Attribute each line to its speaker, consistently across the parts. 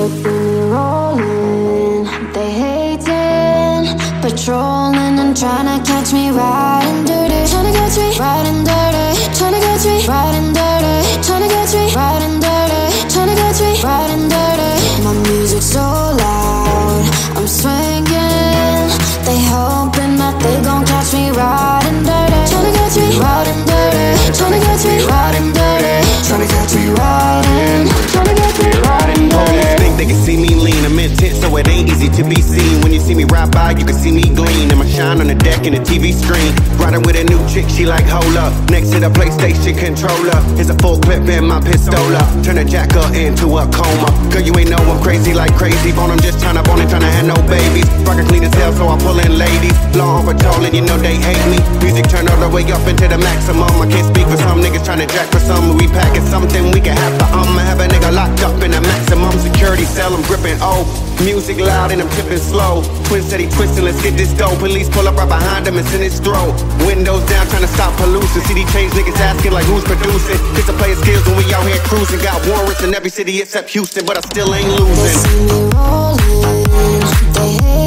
Speaker 1: They see me rolling, they hating, patrolling and trying to catch me riding dirty. Trying to catch me riding dirty. Trying to catch me riding dirty. Trying to catch me riding dirty. Trying to catch me riding dirty. My music's so loud, I'm swinging. They hoping that they gon' catch me riding dirty. Trying to catch me riding dirty. Trying to catch me riding dirty. Trying to catch me riding. Trying to catch me riding dirty.
Speaker 2: Think they can see me lean, I'm intense, so it ain't easy to be seen. When you see me ride by, you can see me gleam. And my shine on the deck and the TV screen. Riding with a new chick, she like, hold up. Next to the PlayStation controller is a full clip in my pistola. Turn a jacker into a coma. Girl, you ain't know I'm crazy like crazy bone. I'm just tryna bone and tryna have no babies. Rockin' clean as hell, so I pull in ladies. Law on patrol and you know they hate me. Music turn all the way up into the maximum. I can't speak for some niggas tryna jack for some. We packin' something we can have to have a nigga locked up in a maximum security cell. I'm gripping music loud and I'm tipping slow. Twin said he twisting, let's get this dough. Police pull up right behind him and send his throat. Windows down trying to stop pollution. CD change niggas asking like who's producing. Kids to play skills when we out here cruising. Got warrants in every city except Houston, but I still ain't losing.
Speaker 1: They see me rolling, they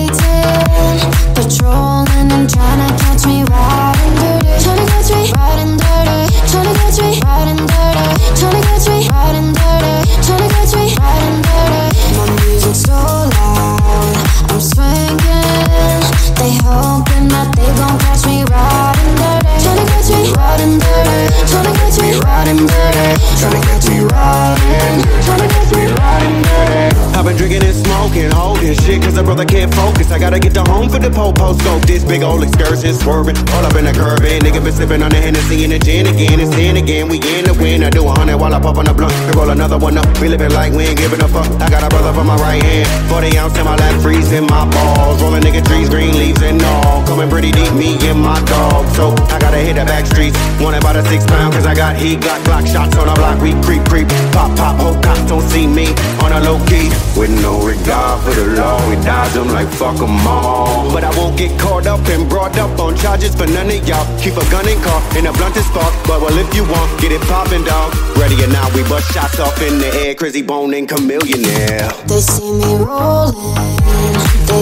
Speaker 1: hating, patrolling and trying to catch me riding dirty. Trying to catch me riding dirty. Trying to catch me riding dirty. Trying to catch me riding dirty. Trying to catch me riding dirty. My music's so loud, I'm swinging. They hoping that they gon' catch me riding dirty. Tryna catch me riding dirty. Tryna catch me riding dirty. Tryna catch me riding. Tryna catch me riding dirty.
Speaker 2: I've been drinking and smoking, holding shit, cause a brother can't focus. I gotta get to home for the po-po scope. This big old excursion swerving, all up in the curb. Nigga been sipping on the Hennessy and the gin again. It's 10 again, we in the win. I do 100 while I pop on the blunt. We roll another one up, we living like we ain't giving a fuck. I got a brother from my right hand, 40 ounce in my left, freezing my balls. Rolling nigga trees, green leaves and all. Coming pretty deep, me and my dog. So I gotta hit the back streets. Wanted about a 6 pound, cause I got heat. Got Glock shots on the block, we creep. Pop, hope cops don't see me on a low key. With no regard for the law, we dodge them like fuck them all. But I won't get caught up and brought up on charges for none of y'all. Keep a gun in car, and a blunt is spark. But well, if you want, get it poppin', dog. Ready or not, we bust shots off in the air. Crazy Bone and Chamillionaire.
Speaker 1: They see me rolling, they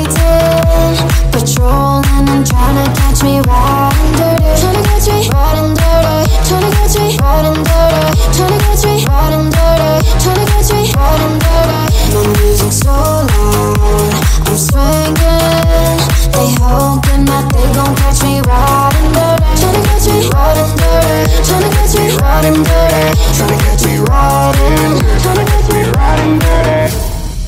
Speaker 1: hating, patrolling and trying to catch me riding dirty. Trying to catch me riding dirty. Trying to catch me riding dirty. Trying to catch me riding dirty. Trying to catch me riding dirty. My music's so loud, I'm swinging. They hoping that they gon' catch me riding dirty. Trying to catch me riding dirty. Trying to catch me riding dirty. Trying to catch me riding. Trying to catch me riding dirty.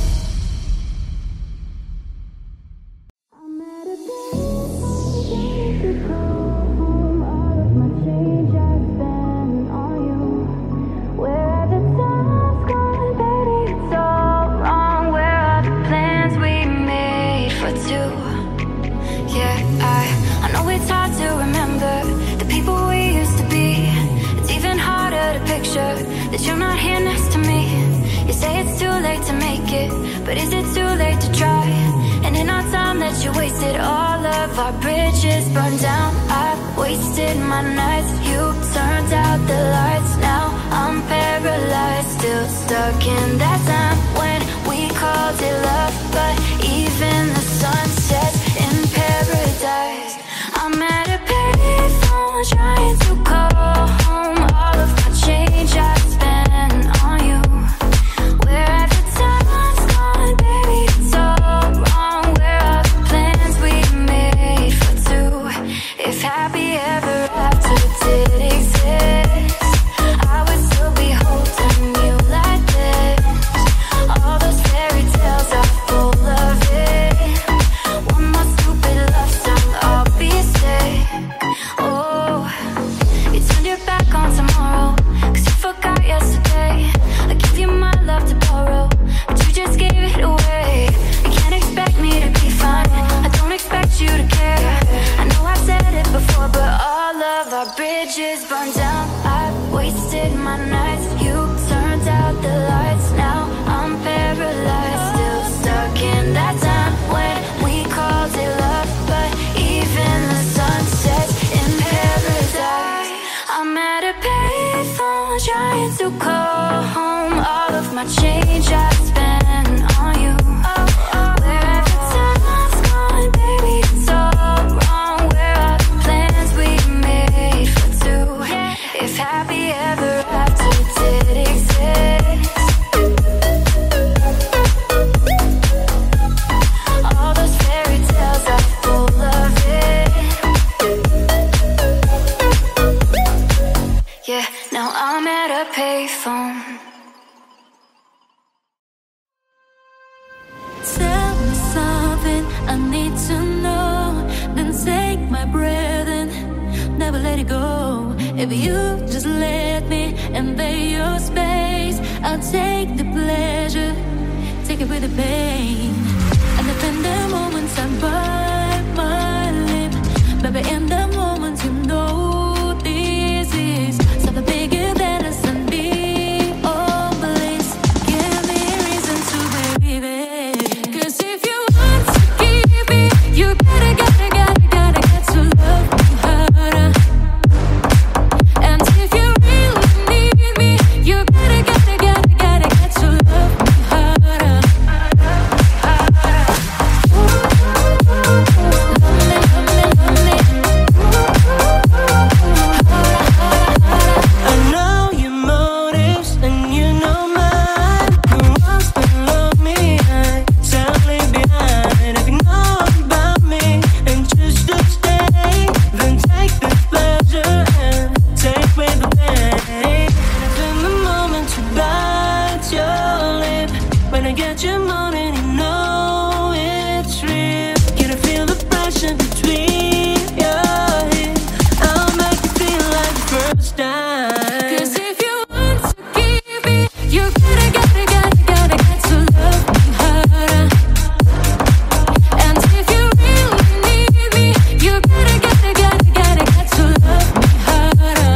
Speaker 3: That you're not here next to me. You say it's too late to make it, but is it too late to try? And in our time that you wasted, all of our bridges burned down. I wasted my nights, you turned out the lights. Now I'm paralyzed, still stuck in that time when we called it love. But even the sun sets in paradise. I'm at a payphone trying to call home. All of my change I spent on you. Where have the time's gone, baby? It's all wrong. Where are the plans we made for two? If happy ever after did exist, I would still be holding you like this. never let it go. If you just let me invade your space, I'll take the pleasure, take it with the pain. And in the moments I bite my lip, baby, in the moments you know this is something bigger than us and be all bliss. Give me a reason to believe it. 'Cause if you want to keep me, you gotta get to love me harder. And if you really need me, you gotta get to love me harder.
Speaker 4: I know your motives and you know mine. Who wants to love me? I sound leave behind. If you know about me and choose to stay, then take the pleasure and take away the pain. And in the moment you bite your lip, when I get your moaning, you know it's real. Can I feel the pressure between your hips? I'll make you feel like the first time.
Speaker 3: 'Cause if you want to keep me, you gotta get to love me harder. And if you really need me, you gotta get to love me harder.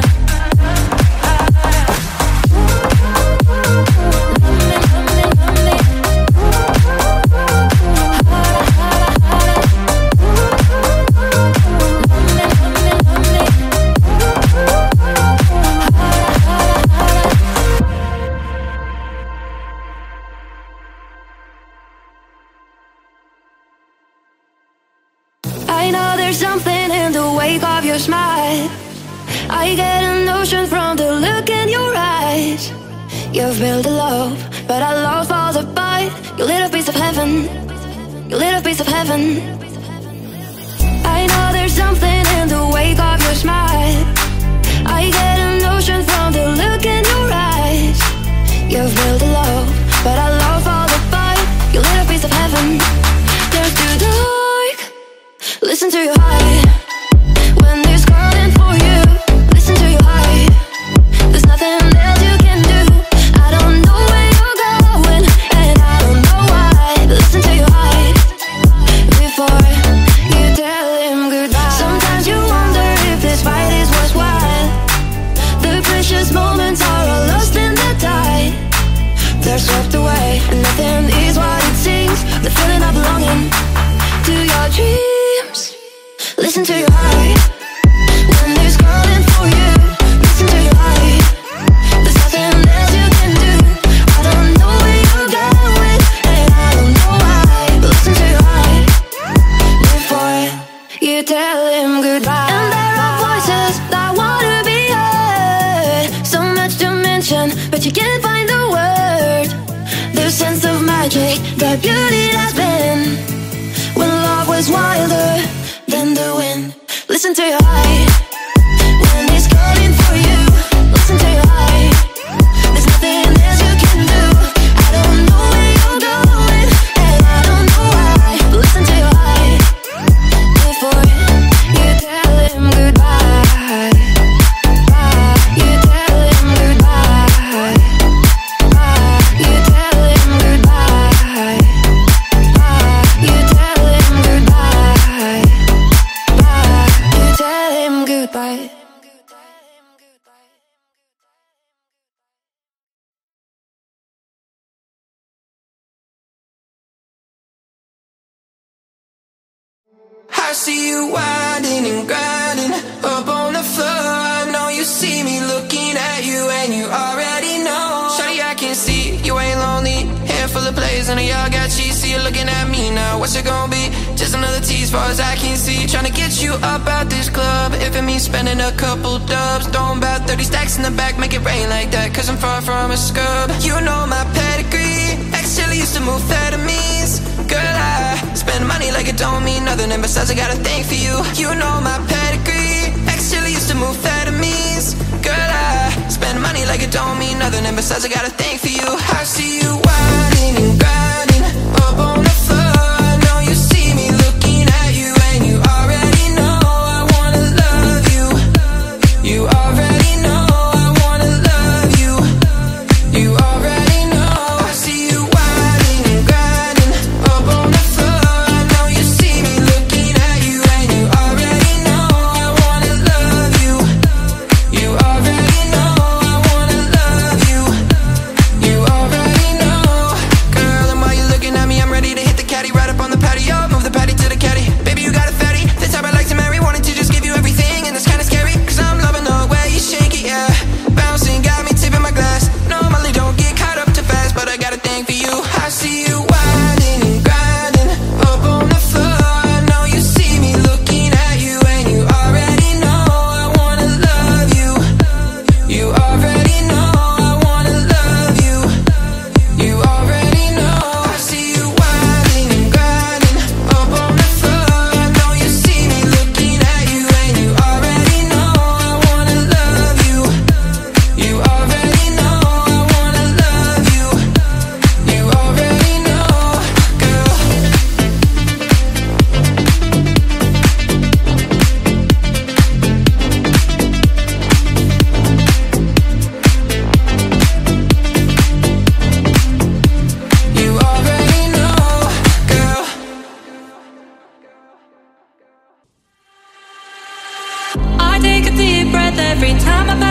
Speaker 3: I know there's something in the wake of your smile. I get a notion from the look in your eyes. You've built a love, but our love falls apart. You lit a piece of heaven. You lit a piece of heaven. I know there's something in the wake of your smile. I get a notion from the look in your eyes. You've built a love, but our love falls apart. You lit a piece of heaven. There's too dark. Listen to your heart. When it's calling for you, listen to your heart. There's nothing else you can do. I don't know where you're going, and I don't know why. Listen to your heart before you tell him goodbye. Sometimes you wonder if this fight is worthwhile. The precious moments are all lost in the tide. They're swept away, and nothing is what it seems. The feeling of belonging to your dreams. Listen to your heart. When it's calling for you, listen to your heart. There's nothing else you can do. I don't know where you're going, and I don't know why. But listen to your heart before you tell him goodbye. And there are voices that wanna be heard. So much to mention, but you can't find the word. The sense of magic, the beauty that's been when love was wilder than the wind. Listen to your heart. When it's calling for you, listen to your heart. There's nothing else you can do. I don't know where you're going, and I don't know why. But listen to your heart before you tell him goodbye. You tell him goodbye. You tell him goodbye. You tell him goodbye. You tell him goodbye.
Speaker 4: I see you winding and grinding up on the floor. I know you see me looking at you, and you already know. Shawty, I can see you ain't lonely. Handful of plays and y'all got cheese. See you looking at me now. What's it gonna be? Just another tease, far as I can see. Trying to get you up out this club. If it means spending a couple dubs, throwing about 30 stacks in the back, make it rain like that. 'Cause I'm far from a scrub. You know my pedigree. Ex-Chili used to move amphetamines. Girl, I spend money like it don't mean nothing. And besides, I got a thing for you. You know my pedigree. Ex-Chili used to move amphetamines. Girl, I spend money like it don't mean nothing. And besides, I got a thing for you. I see you whining and grinding up on the floor. I know you see me looking at you, and you already know I wanna love you.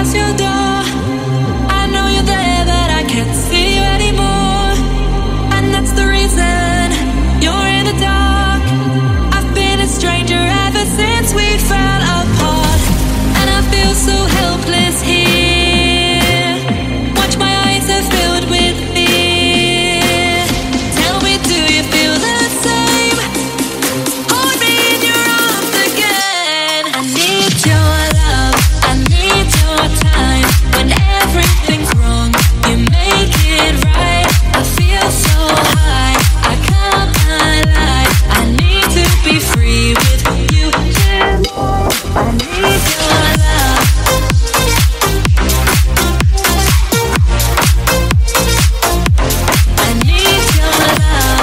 Speaker 5: past your door. I know you're there, but I can't see you anymore. And that's the reason you're in the dark. I've been a stranger ever since we fell apart, and I feel so helpless here. Watch, my eyes are filled with fear. Tell me, do you feel the same? Hold me in your arms again. I need your love, I need your time. When everything's wrong, you make it right. I feel so high, I can't lie. I need to be free with you. I need your love. I need your love.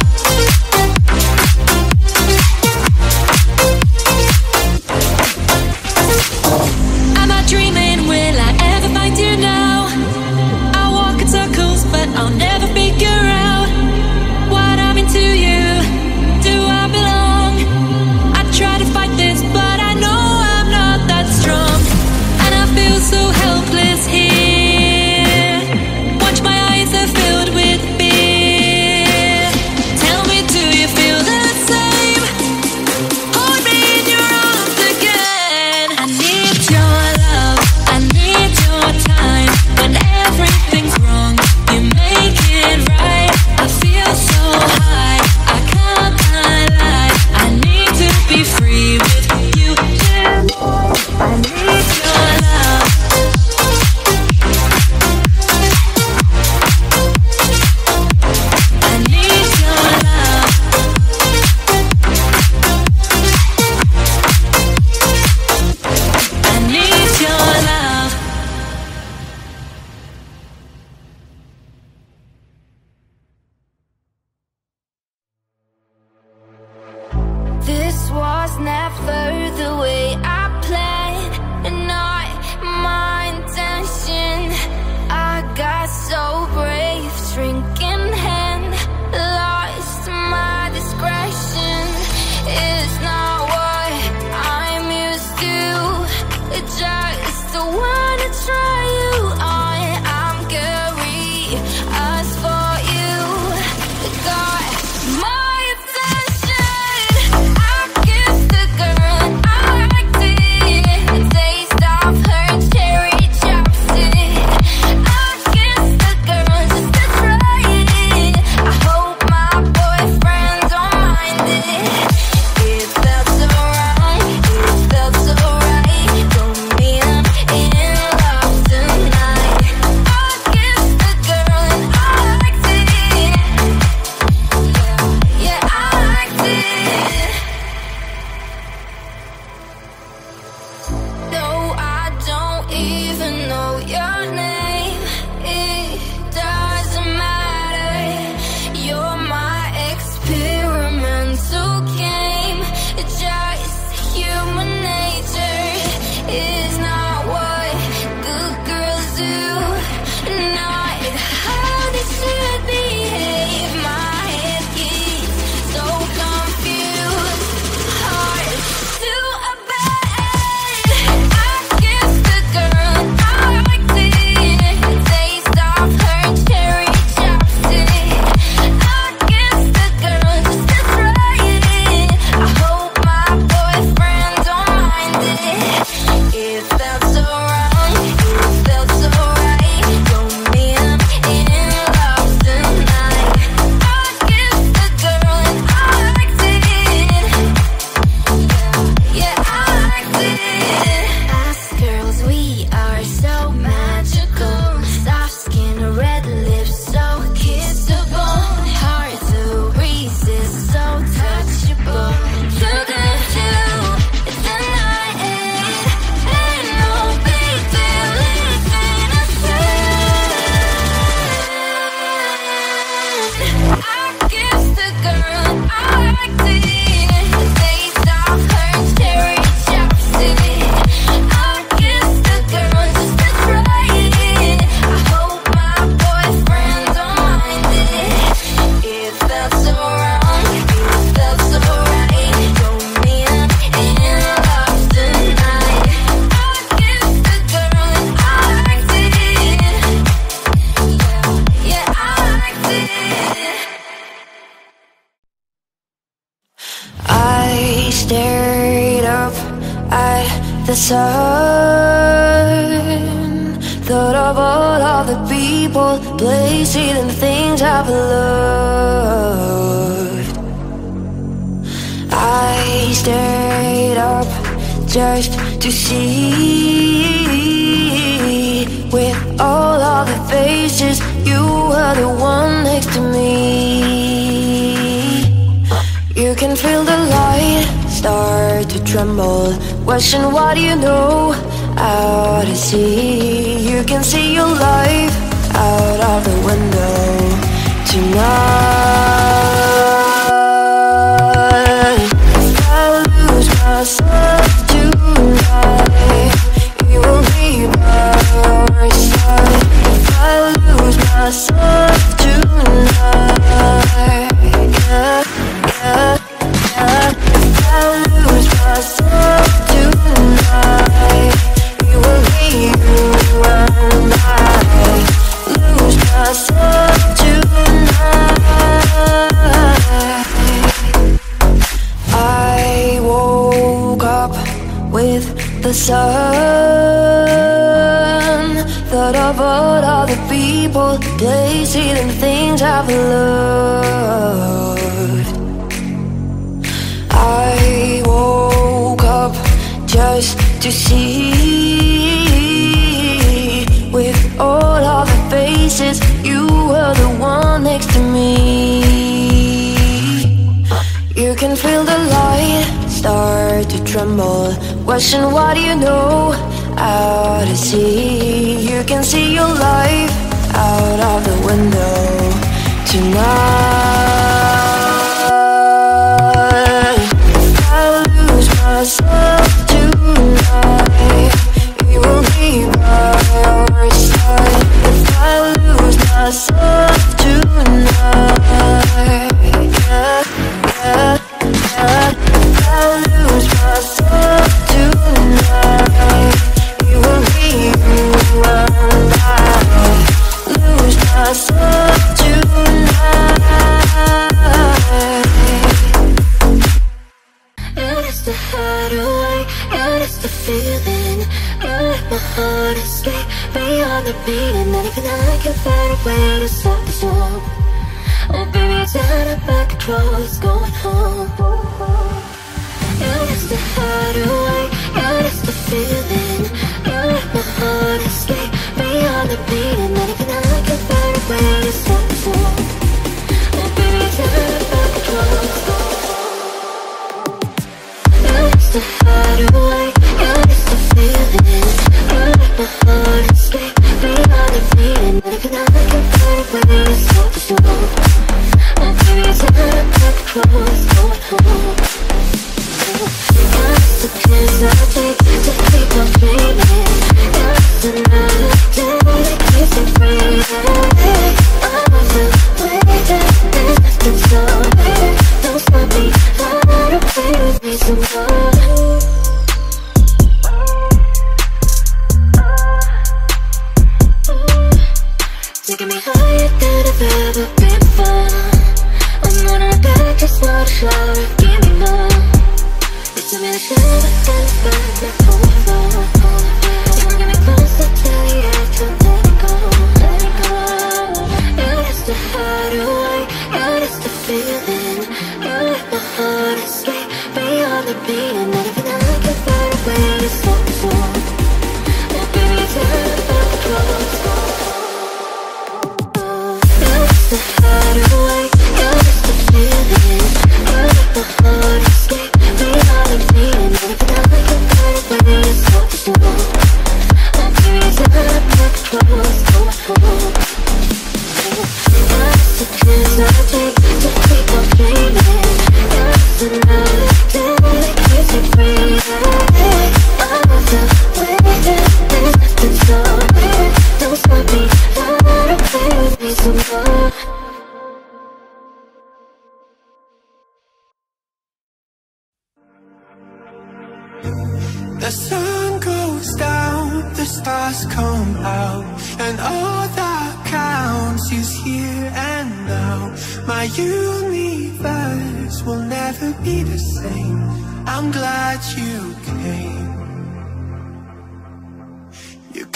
Speaker 5: Am I dreaming? Will I ever find you now? I walk in circles, but I'll never figure out what I'm into you. Do I belong? I try to fight this, but I know I'm not that strong. And I feel so helpless here. Watch, my eyes are filled with fear. Tell me, do you feel the same? Hold me in your arms again. I need your love, I need your time. When everything's wrong, you make it right. I feel so high, I can't lie. I need to be free with you. I need your love. I need your love. I need your love.
Speaker 3: This was never the way I planned, and not my intention. I got so brave, shrinking hand, lost my discretion. It's not what I'm used to. Just wanna try you on. I'm curious for you. Got my attention. I kissed the girl
Speaker 1: the sun. Thought of all of the people, places and things I've loved. I stayed up just to see, with all of the faces, you were the one next to me. You can feel the light start to tremble, question what you know out to sea. You can see your life out of the window tonight. If I lose myself tonight, you will be by your side. If I lose myself tonight, yeah, yeah, yeah. If I lose myself tonight, it will be you and I. Lose myself tonight. I woke up with the sun. Thought of all of the people, places and things I've loved. I woke up just to see, with all of the faces, you were the one next to me. You can feel the light start to tremble, question what you know out to sea. You can see your life out of the window tonight. If I lose myself tonight, it will be by your side. If I lose myself tonight, yeah, yeah, yeah. If I lose myself tonight, it will be you and I. Lose myself tonight. And it's the hideaway, and it's the feeling. You let my heart escape beyond the beating. And even I can find a way to stop the storm. Oh baby, it's out of my control, it's going home. And it's the hideaway, and it's the feeling. You let my heart escape beyond the beating. And even I can find a way to stop the storm. Oh baby, it's out of my control, it's going home. And it's the hideaway, and it's the feeling. You let my heart escape beyond the beating. And even I can find a way to stop the storm. Oh baby, it's out of my control, it's going home. It's the chance I take to keep on dreaming. It's another day that keeps me free. I wasn't waiting, there's nothing so bad. Don't stop me, run away with me some more. Taking me higher than I've ever been before. I'm wondering back, just want a shower, give me more. You told me to shut up and back, not pull it over. You wanna get me close, I tell you I can't let it go, let it go. And it's the hideaway, and it's the feeling. You let my heart escape beyond the beating. And even I can find a way to stop the storm. Oh baby, it's out of my control, it's going home. And it's the hideaway, and it's the feeling. You let my heart escape beyond the beating. And even I can find a way to stop the storm. Oh baby, it's out of my control, it's going home. It's the chance I take to keep on dreaming. It's another day that keeps me free. I wasn't waiting, there's nothing so bad. Don't stop me, run away with me some more.
Speaker 4: The sun goes down, the stars come out, and all that counts is here and now. My universe will never be the same. I'm glad you came.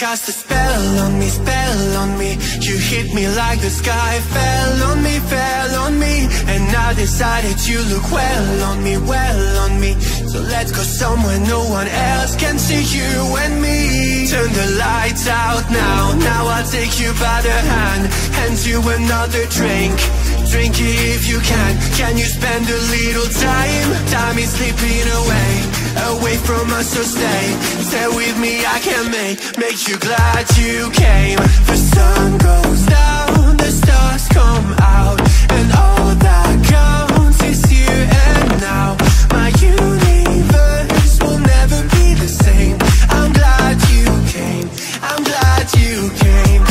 Speaker 4: cast a spell on me, spell on me. You hit me like the sky fell on me, fell on me. And I decided you look well on me, well on me. So let's go somewhere no one else can see you and me. Turn the lights out now, now I'll take you by the hand, hand you another drink. Drink it if you can. Can you spend a little time? Time is slipping away, away from us, so stay. Stay with me, I can make you glad you came. The sun goes down, the stars come out, and all that counts is here and now. My universe will never be the same. I'm glad you came, I'm glad you came.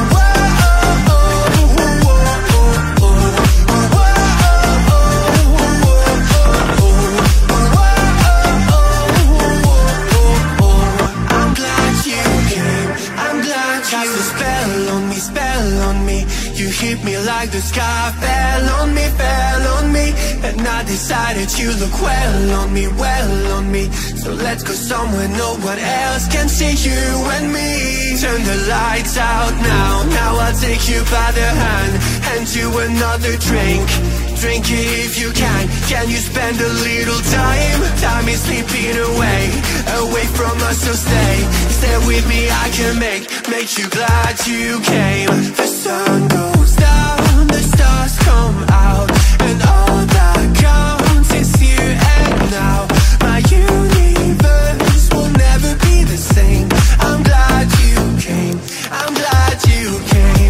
Speaker 4: Hit me like the sky fell on me, fell on me. And I decided you look well on me, well on me. So let's go somewhere no one else can see you and me. Turn the lights out now, now I'll take you by the hand, hand you another drink. Drink it if you can. Can you spend a little time? Time is slipping away, away from us, so stay. Stay with me, I can make you glad you came. The sun goes down, the stars come out, and all that counts is here and now. My universe will never be the same. I'm glad you came, I'm glad you came.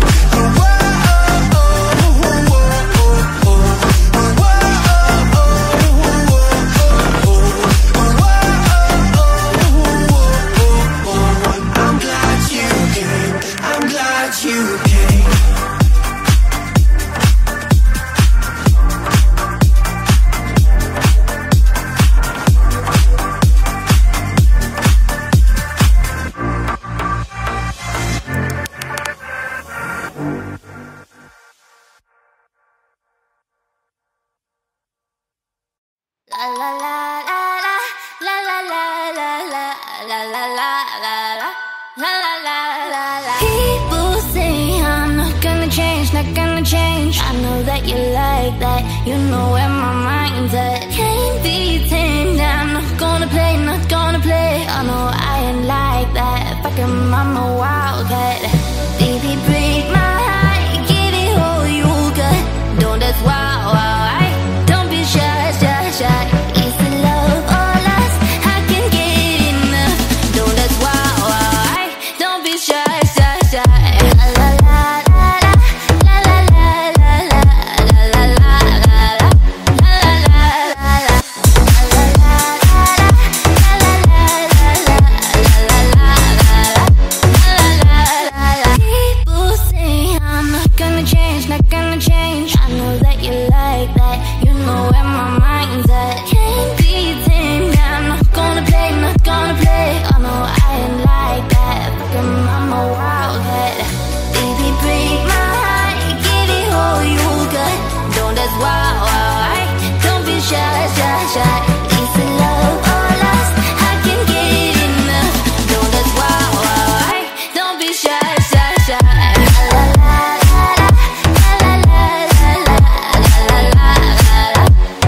Speaker 3: People say I'm not gonna change, not gonna change. I know that you like that, you know where my mind's at. Can't be tamed, I'm not gonna play, not gonna play. I know I ain't like that, fucking I'm a wildcat. Baby, break my heart, give it all you got. Don't that's wild, wild. Don't be shy, shy, shy. Is it love or lust? I can get enough. Don't that's wild, wild. Don't be shy, shy, shy. La la la la la la la la la la la la la People say I'm not gonna change, not gonna change. I know that you like that, you know where my mind's at. Can't be tamed, I'm not gonna play, not gonna play. I know I ain't like that, fucking I'm a wildcat. Baby, break my heart, give it all you got. Don't that's wild, wild. Don't be shy, shy, shy. Is it love or lust? I can get enough. Don't that's wild, wild. Don't be shy, shy, shy. La la la la la la la la la la la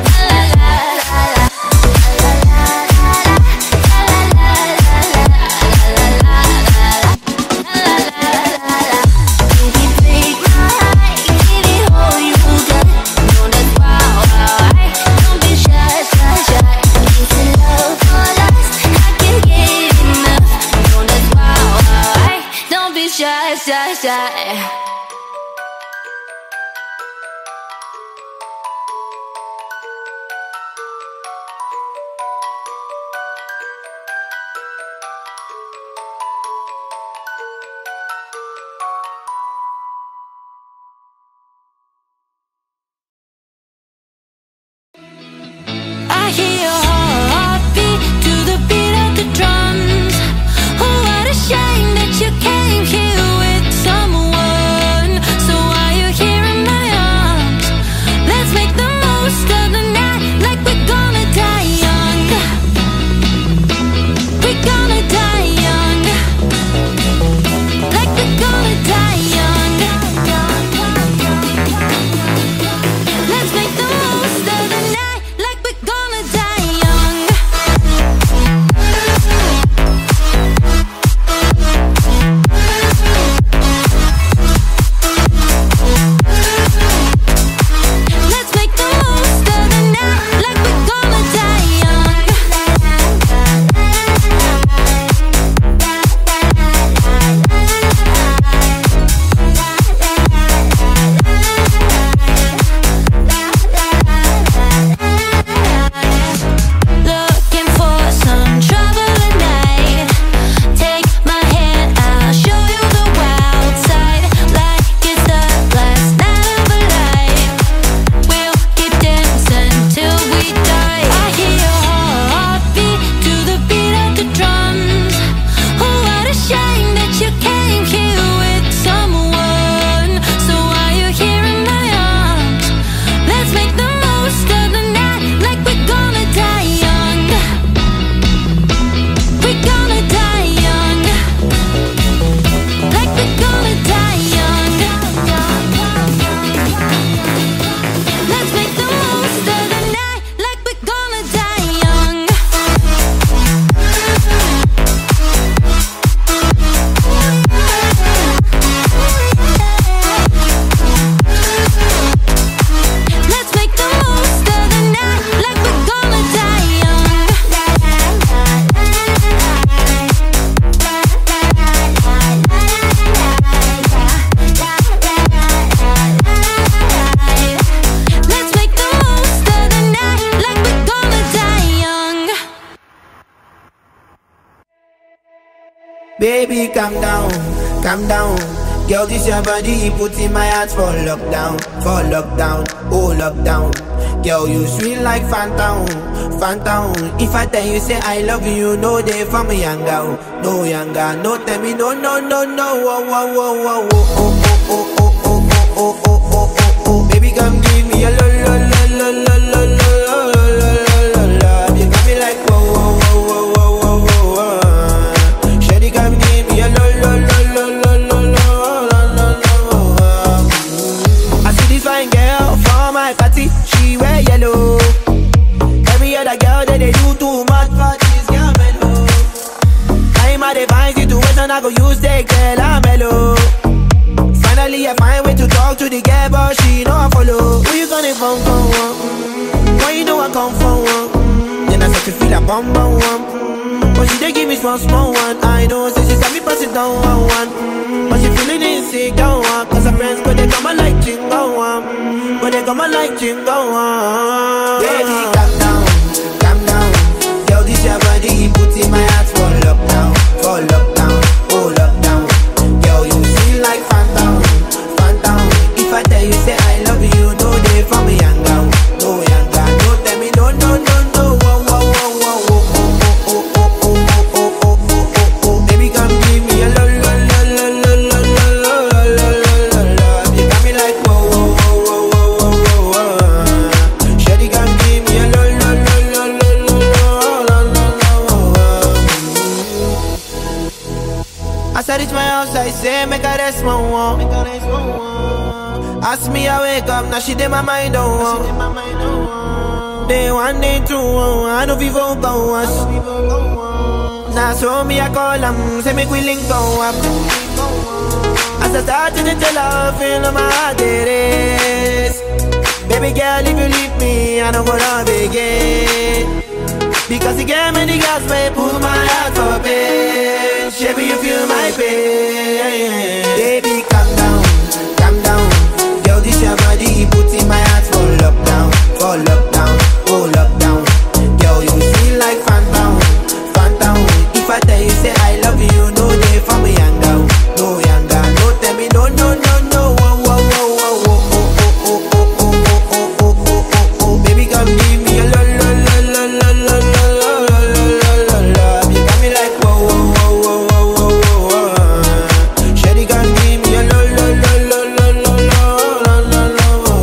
Speaker 3: Baby, break my heart, give it all you got. Don't that's wild, wild. Don't be shy, shy, shy. Is it love or lust? I can get enough. Don't that's wild, wild. Don't be shy, shy, shy.
Speaker 5: I hear your heartbeat to the beat of the drums. Oh, what a shame that you came here with someone. So while you're here in my arms, let's make the most of the night, like we're gonna die young. We're gonna die young.
Speaker 6: Baby, calm down, calm down. Girl, this your body, put in my heart for lockdown, oh lockdown. Girl, you sweet like phantom, phantom. If I tell you say I love you, no day for me younger, no younger. No tell me no, no, no, no. Oh, oh, oh, oh, oh, oh, oh, oh, oh, oh, oh, oh, oh, oh. Baby, come give me a lo, lo, lo, lo, lo, lo, lo, lo, lo, lo, lo. You got me like whoa, whoa, whoa, whoa, whoa, whoa, whoa. Shawty, come give me a lo, lo, lo, lo, lo, lo, lo. Fine girl for my party, she wear yellow. Every other girl that they do too much for this girl mellow. Time I define situation, I go use the girl I'm mellow. Finally I find way to talk to the girl, but she know I follow. Who you gonna phone for? Why you know I come for one? Then I start to feel a bum bum one. But she dey give me small small one. I know, so she said me pass it down one. But she feeling insecure, cause her friends go they come and like chingo one. But they come and like chingo one. Baby, calm down, calm down. Girl, this your body, put in my heart for lockdown, oh lockdown. Girl, you feel like phantom, phantom. If I tell you say I love you, no day for me younger, no younger. No tell me no, no, no, no. Whoa, whoa, whoa, whoa, whoa, whoa, whoa, whoa, whoa, whoa, whoa, whoa, whoa. Baby, come give me a lo, lo, lo, lo, lo, lo, lo, lo, lo, lo, lo. You got me like whoa, whoa, whoa, whoa, whoa, whoa, whoa. Shawty, come give me a lo, lo, lo, lo, lo, lo, lo, lo, lo. As I reach my house, I say, make a rest, my one. Ask me, I wake up, now she did my mind, oh, oh. Day one, day two, oh, I know people go us. Now so me, I call them, say make we link go up. As I start to tell her, feel on my heart it is. Baby girl, if you leave me, I don't go love again. Because you gave me the gas, may pull my heart for pain. Baby, you feel my pain. Baby, calm down, calm down. Girl, this your body, put in my heart for lockdown, oh lockdown. Girl, you feel like phantom, phantom. If I tell you say I love you, no day for me younger, no younger. No tell me no, no, no, no. Whoa, whoa, whoa, whoa, whoa, oh, oh, oh, oh, oh, oh, oh, oh, oh, oh. Baby, come give me a lo, lo, lo, lo, lo, lo, lo, lo, lo, lo, lo. You got me like whoa, whoa, whoa, whoa, whoa, whoa, whoa. Shawty, come give me a lo, lo, lo, lo, lo, lo, lo, lo, lo.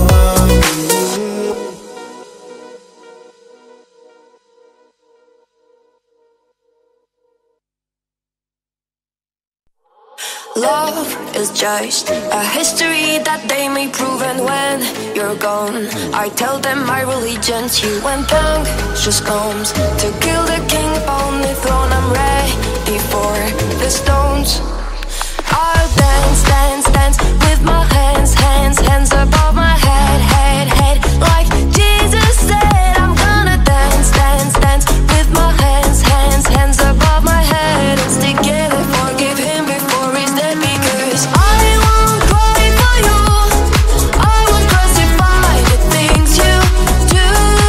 Speaker 3: Love is just a history that they may prove. And when you're gone, I tell them my religion's you. When punctures comes to kill the king upon the throne, I'm ready for the stones. I'll dance, dance, dance with my hands, hands, hands above my head, head, head. Like Jesus said, I'm gonna dance, dance, dance with my hands, hands, hands above my head. And stick together, forgive him before he's dead. Because I won't cry for you, I won't crucify the things you do.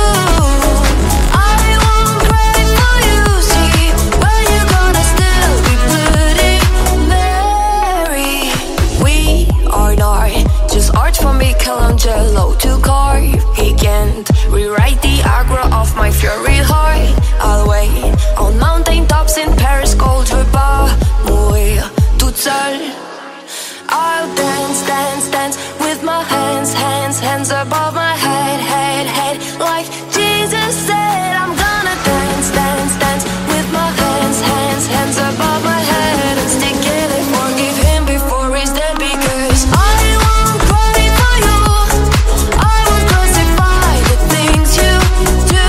Speaker 3: I won't cry for you, see, but you're gonna still be Bloody Mary. We are not just art from Michelangelo to carve. He can't rewrite the aggro of my fury heart. I'll wait on mountain tops in Paris, cold pas mourir toute seule. I'll dance, dance, dance with my hands, hands, hands above my head, head, head. Like Jesus said, I'm gonna dance, dance, dance with my hands, hands, hands above my head. And stick together, forgive him before he's dead. Because I won't cry for you, I won't crucify the things you do.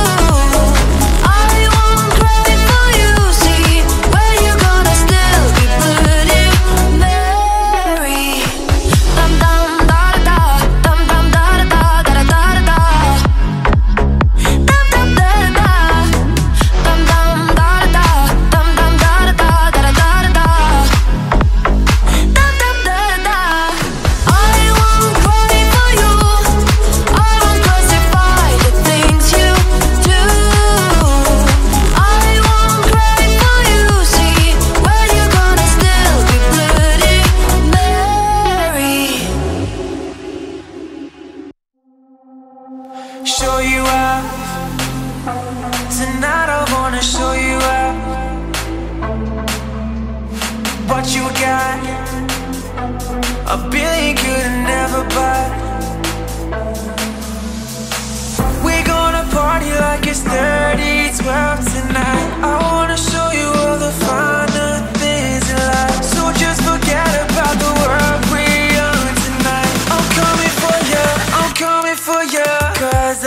Speaker 3: I won't cry for you, see, but you're gonna still be Bloody Mary. Dum dum da da da, dum dum da da da da da da da. Dum
Speaker 6: show you out. Tonight I wanna show you out. What you got, a billion could never buy. We're gonna party like it's 30-12 tonight. I wanna show you all the finer things in life. So just forget about the world we're on tonight. I'm coming for you, I'm coming for you. 'Cause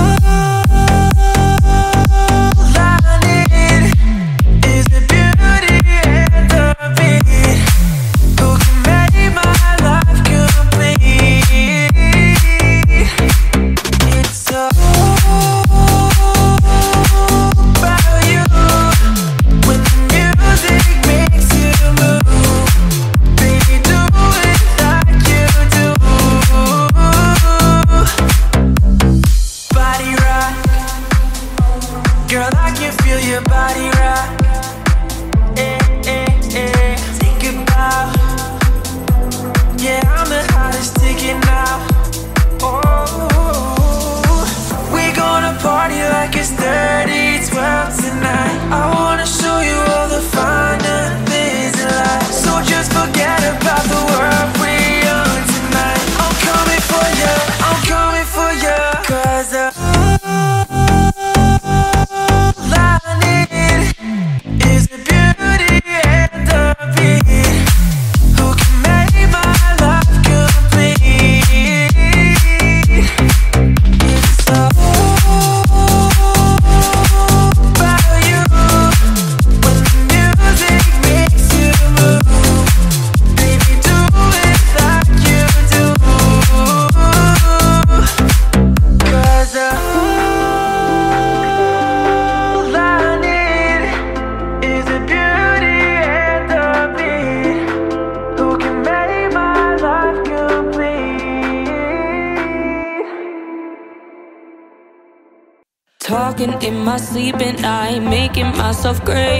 Speaker 5: Talking in my sleep at night, making myself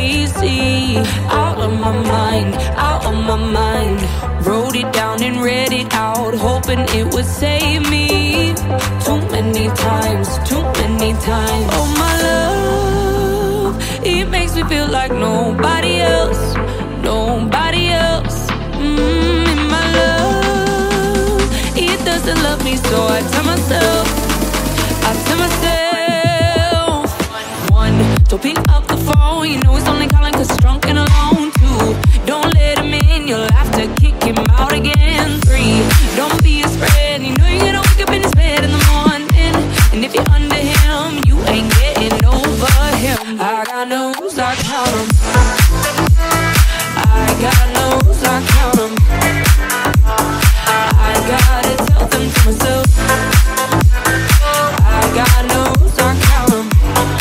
Speaker 5: crazy. Out of my mind, out of my mind. Wrote it down and read it out, hoping it would save me. Too many times, too many times. Oh my love, it makes me feel like nobody else, nobody else. And my love, it doesn't love me, so I tell myself, don't pick up the phone, you know he's only calling 'cause drunk and alone. 2, don't let him in, you'll have to kick him out again. 3, don't be his friend, you know you're gonna wake up in his bed in the morning. And if you're under him, you ain't getting over him. I got news, I count 'em. I got news, I count 'em. I gotta tell them to myself. I got news, I count 'em.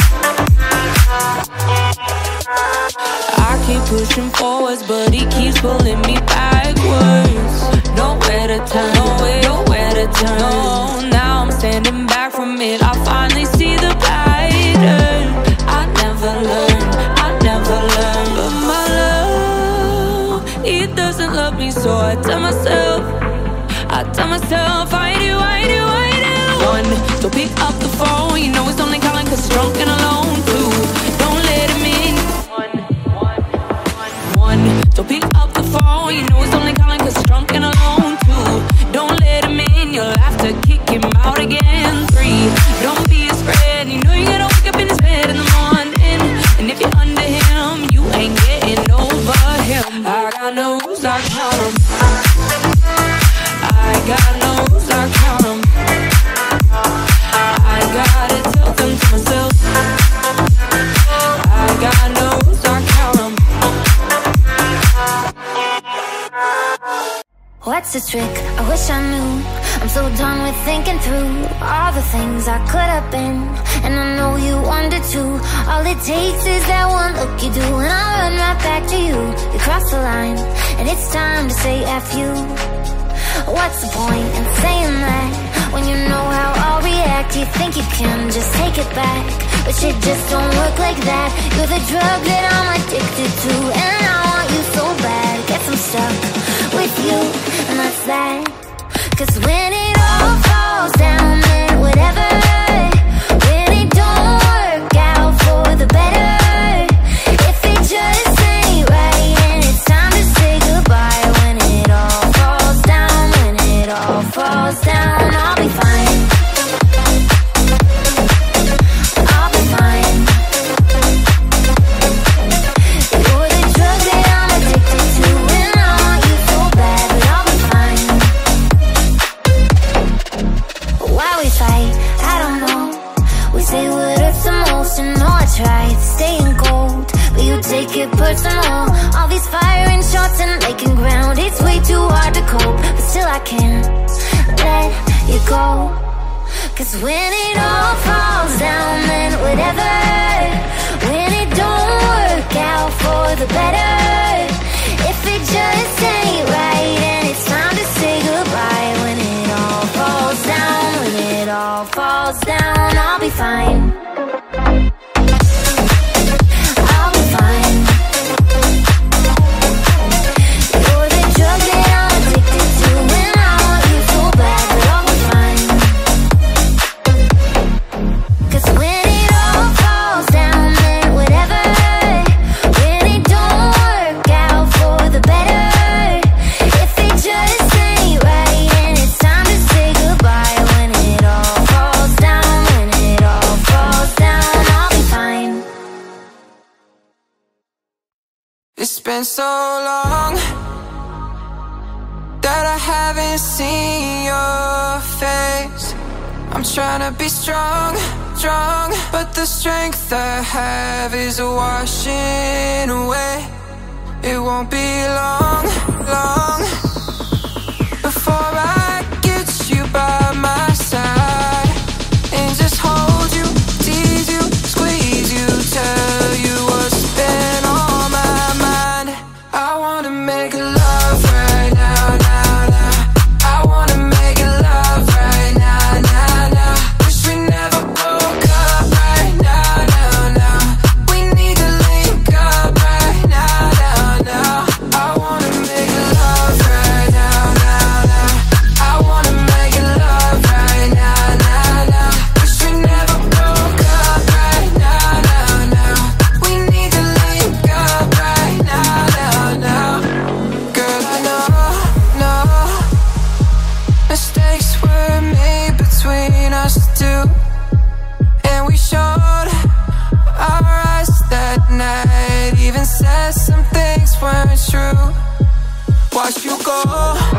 Speaker 5: I keep pushing forwards, but he keeps pulling me backwards. Nowhere to turn, nowhere to turn. No, now I'm standing back from it. I finally see the pattern. I never learned, but my love, it doesn't love me, so I tell myself, I do. 1, don't pick up the phone, you know he's only calling 'cause drunk and alone. 2, don't let him in. 1, don't pick up the phone, you know he's only calling 'cause drunk and alone. 2, don't let him in, you'll have to kick him out again. 3, don't be his friend, you know you're gonna wake up in his bed in the morning. And if you're under him, you ain't getting over him. I got news, I count 'em. I got news, I count 'em. I gotta tell them to myself. I got news, I count 'em.
Speaker 1: What's the trick? I wish I knew. I'm so done with thinking through all the things I could have been, and I know you wanted to. All it takes is that one look you do, and I'll run right back to you. You cross the line, and it's time to say F you. What's the point in saying that when you know how I'll react? You think you can just take it back, but shit just don't work like that. You're the drug that I'm addicted to, and I want you so bad. Guess I'm stuck with you, and that's that. 'Cause when it all falls down, then whatever
Speaker 3: don't know. We say what hurts the most, and know I tried staying cold, but you take it personal. All these firing shots and making ground, it's way too hard to cope, but still I can't let you go. Cause when it all falls down, then whatever. When it don't work out for the better, if it just ain't right and it's time to say goodbye. When it all falls down, when it all falls down, I'll be fine. I'll be fine. You're the drug that I'm addicted to, and I want you so bad, but I'll be fine. Cause when it all falls down, then whatever. When it don't work out for the better, if it just ain't right and it's time to say goodbye. When it all falls down, when it all falls down, I'll be fine.
Speaker 4: It's been so long that I haven't seen your face. I'm trying to be strong, strong, but the strength I have is washing away. It won't be long, long before I get you by my side and just hold you, tease you, squeeze you, tell you what's been on my mind. I wanna make love right now, now, now. I wanna make love right now, now, now. Wish we never broke up right now, now, now. We need to link up right now, now, now. I wanna make love right now, now, now. I wanna make love right now, now, now. Wish we never broke up right now, now, now. We need to link up right now, now, now. Girl, I know mistakes were made between us two, and we showed our eyes that night. Even said some things weren't true. Watch you go